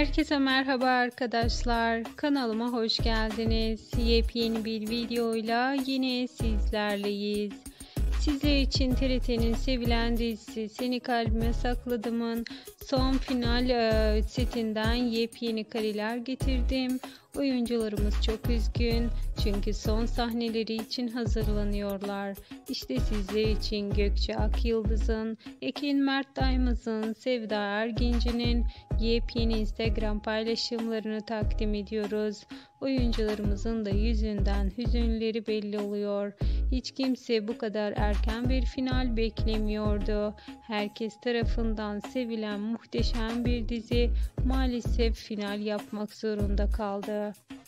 Herkese merhaba arkadaşlar. Kanalıma hoş geldiniz. Yepyeni bir videoyla yine sizlerleyiz. Sizler için TRT'nin sevilen dizisi Seni Kalbime Sakladım'ın son final setinden yepyeni kareler getirdim. Oyuncularımız çok üzgün çünkü son sahneleri için hazırlanıyorlar. İşte sizler için Gökçe Akyıldız'ın, Ekin Mert Daimaz'ın, Sevda Erginci'nin yepyeni Instagram paylaşımlarını takdim ediyoruz. Oyuncularımızın da yüzünden hüzünleri belli oluyor. Hiç kimse bu kadar erken bir final beklemiyordu. Herkes tarafından sevilen muhteşem bir dizi maalesef final yapmak zorunda kaldı.